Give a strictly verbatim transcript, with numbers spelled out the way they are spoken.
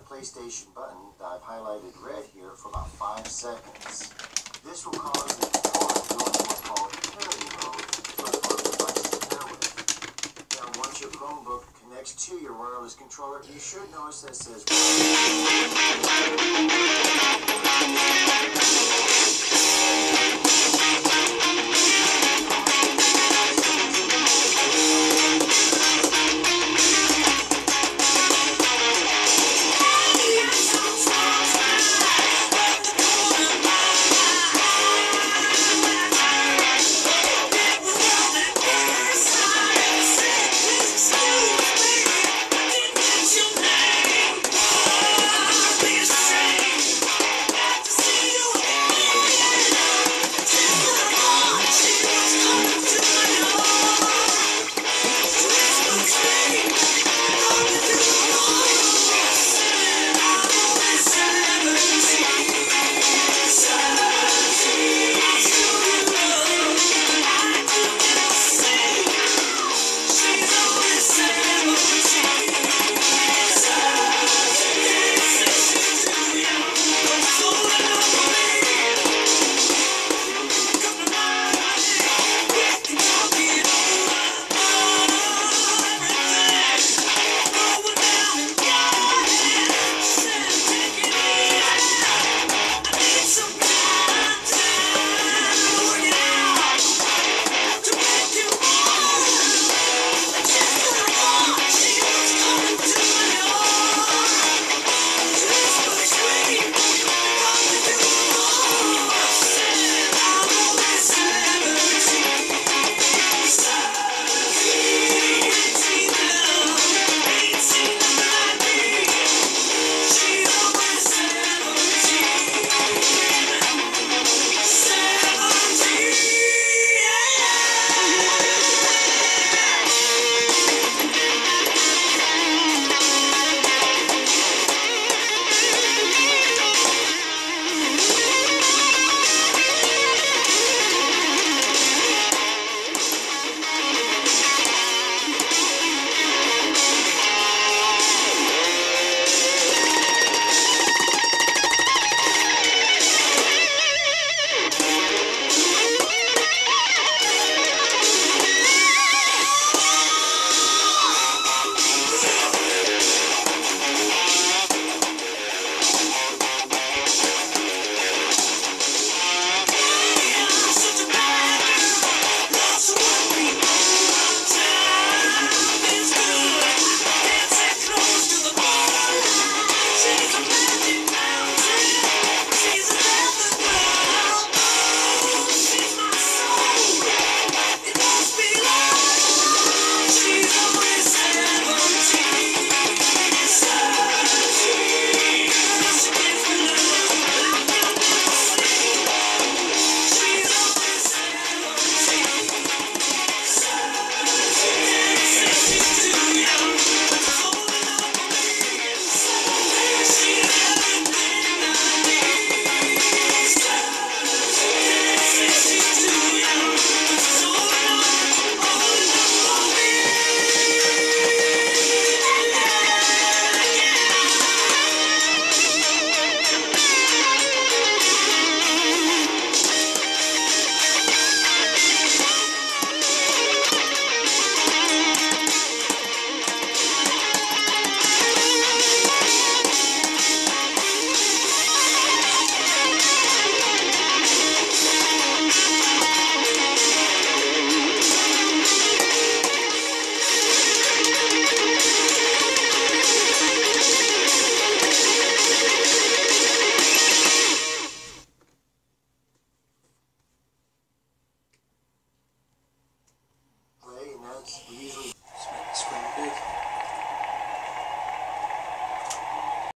PlayStation button that I've highlighted red here for about five seconds. This will cause the controller to go into what's called parity mode to allow the device to pair with. Now, once your Chromebook connects to your wireless controller, you should notice that it says play, and that's usually Just make the screen big.